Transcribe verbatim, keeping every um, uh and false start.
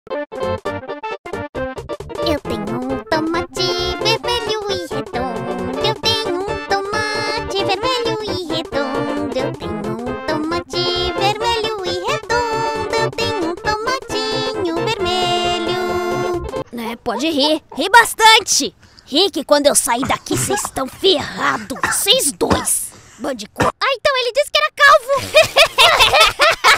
Eu tenho um tomate vermelho e redondo. Eu tenho um tomate vermelho e redondo. Eu tenho um tomate vermelho e redondo. Eu tenho um tomatinho vermelho. É, pode rir, ri bastante. Ri que quando eu sair daqui vocês estão ferrados, vocês dois. Bandicoot. Ah, então ele disse que era calvo.